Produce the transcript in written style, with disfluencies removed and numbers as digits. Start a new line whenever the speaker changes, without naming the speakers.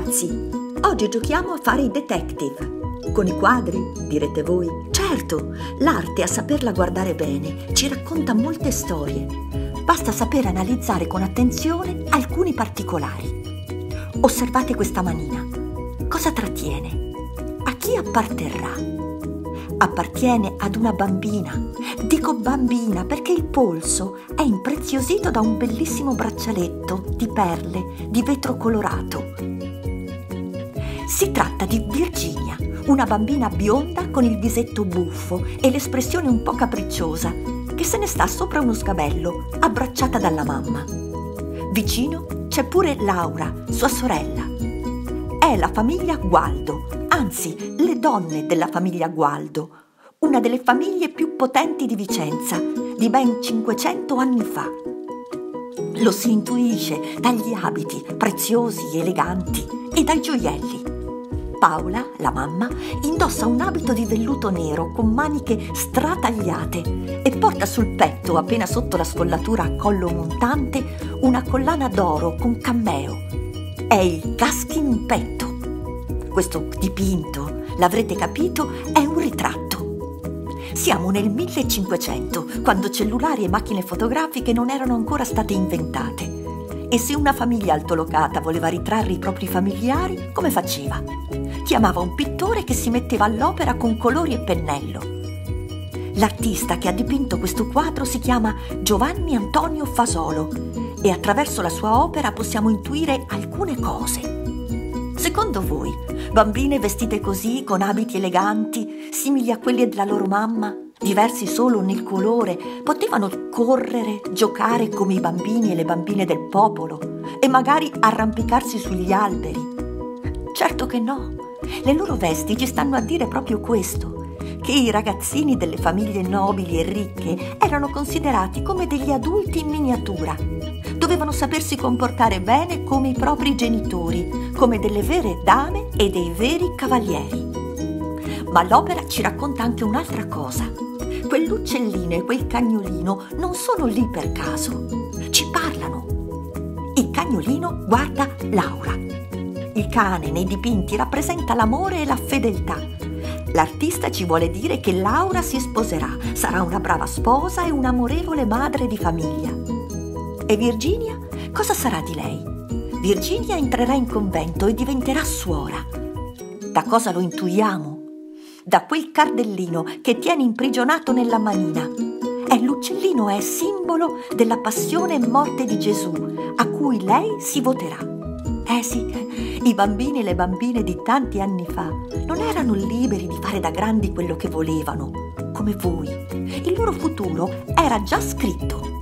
ragazzi, oggi giochiamo a fare i detective. Con i quadri, direte voi? Certo, l'arte, a saperla guardare bene, ci racconta molte storie. Basta sapere analizzare con attenzione alcuni particolari. Osservate questa manina. Cosa trattiene? A chi apparterrà? Appartiene ad una bambina. Dico bambina perché il polso è impreziosito da un bellissimo braccialetto di perle di vetro colorato. Si tratta di Virginia, una bambina bionda con il visetto buffo e l'espressione un po' capricciosa, che se ne sta sopra uno sgabello, abbracciata dalla mamma. Vicino c'è pure Laura, sua sorella. È la famiglia Gualdo, anzi, le donne della famiglia Gualdo, una delle famiglie più potenti di Vicenza, di ben 500 anni fa. Lo si intuisce dagli abiti preziosi, eleganti e dai gioielli. Paola, la mamma, indossa un abito di velluto nero con maniche stratagliate e porta sul petto, appena sotto la scollatura a collo montante, una collana d'oro con cammeo. È il caschi in petto. Questo dipinto, l'avrete capito, è un ritratto. Siamo nel 1500, quando cellulari e macchine fotografiche non erano ancora state inventate. E se una famiglia altolocata voleva ritrarre i propri familiari, come faceva? Chiamava un pittore che si metteva all'opera con colori e pennello. L'artista che ha dipinto questo quadro si chiama Giovanni Antonio Fasolo e attraverso la sua opera possiamo intuire alcune cose. Secondo voi, bambine vestite così, con abiti eleganti, simili a quelli della loro mamma, diversi solo nel colore, potevano correre, giocare come i bambini e le bambine del popolo e magari arrampicarsi sugli alberi? Certo che no. Le loro vesti ci stanno a dire proprio questo, che i ragazzini delle famiglie nobili e ricche erano considerati come degli adulti in miniatura. Dovevano sapersi comportare bene come i propri genitori, come delle vere dame e dei veri cavalieri. Ma l'opera ci racconta anche un'altra cosa. Quell'uccellino e quel cagnolino non sono lì per caso, ci parlano. Il cagnolino guarda Laura. Il cane nei dipinti rappresenta l'amore e la fedeltà. L'artista ci vuole dire che Laura si sposerà, sarà una brava sposa e un'amorevole madre di famiglia. E Virginia? Cosa sarà di lei? Virginia entrerà in convento e diventerà suora. Da cosa lo intuiamo? Da quel cardellino che tiene imprigionato nella manina. L'uccellino è simbolo della passione e morte di Gesù, a cui lei si voterà. Sì, i bambini e le bambine di tanti anni fa non erano liberi di fare da grandi quello che volevano, come voi. Il loro futuro era già scritto.